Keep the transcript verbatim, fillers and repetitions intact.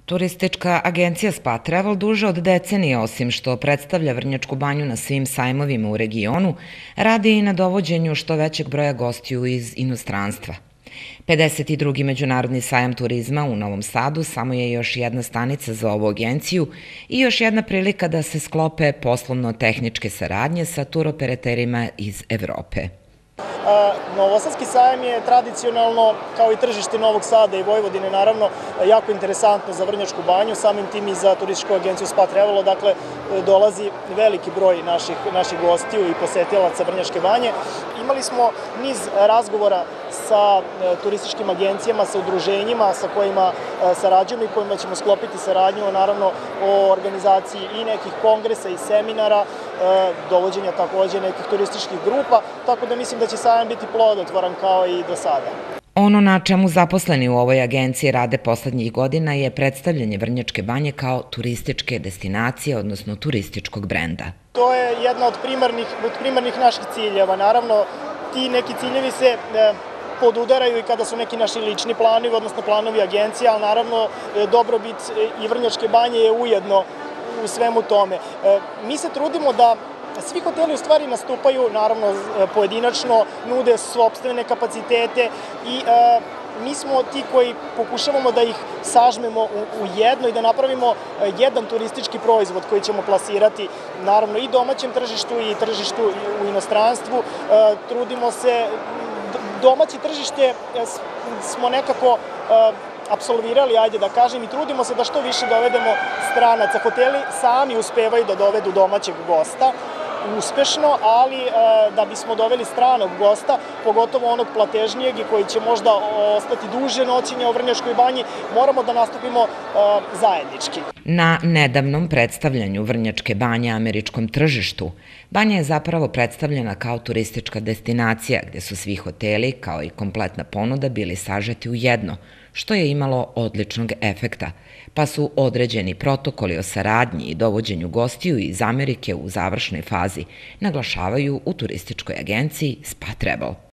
Turistička agencija Spa Travel duže od decenije, osim što predstavlja Vrnjačku banju na svim sajmovima u regionu, radi i na dovođenju što većeg broja gostiju iz inostranstva. pedeset drugi Međunarodni sajam turizma u Novom Sadu samo je još jedna stanica za ovu agenciju i još jedna prilika da se sklope poslovno-tehničke saradnje sa turoperaterima iz Evrope. Novosadski sajam je tradicionalno, kao i tržište Novog Sada i Vojvodine, naravno, jako interesantno za Vrnjačku banju, samim tim i za turističku agenciju Spa Travel, dakle, dolazi veliki broj naših, naših gostiju i posetilaca Vrnjačke banje. Imali smo niz razgovora sa turističkim agencijama, sa udruženjima sa kojima sarađujemo i kojima ćemo sklopiti saradnju, naravno, o organizaciji i nekih kongresa i seminara, dovođenja takođe nekih turističkih grupa, tako da mislim da će sajam biti plodotvoran kao i do sada. Ono na čemu zaposleni u ovoj agenciji rade poslednjih godina je predstavljanje Vrnjačke banje kao turističke destinacije, odnosno turističkog brenda. To je jedna od primarnih, od primarnih naših ciljeva. Naravno, ti neki ciljevi se podudaraju i kada su neki naši lični planovi, odnosno planovi agencija, ali naravno dobrobit i Vrnjačke banje je ujedno u svemu tome. Mi se trudimo da svi hoteli u stvari nastupaju, naravno pojedinačno, nude sopstvene kapacitete i mi smo ti koji pokušavamo da ih sažmemo u jedno i da napravimo jedan turistički proizvod koji ćemo plasirati, naravno i domaćem tržištu i tržištu u inostranstvu. Trudimo se, domaće tržište smo nekako apsolvirali, ajde da kažem, i trudimo se da što više dovedemo stranaca. Hoteli sami uspevaju da dovedu domaćeg gosta, uspešno, ali da bismo doveli stranog gosta, pogotovo onog platežnijeg i koji će možda ostati duže noćenja u Vrnjačkoj banji, moramo da nastupimo zajednički. Na nedavnom predstavljanju Vrnjačke banje američkom tržištu, banja je zapravo predstavljena kao turistička destinacija gde su svi hoteli, kao i kompletna ponuda, bili sažeti u jedno, što je imalo odličnog efekta, pa su određeni protokoli o saradnji i dovođenju gostiju iz Amerike u završnoj fazi, naglašavaju u turističkoj agenciji Spa Travel.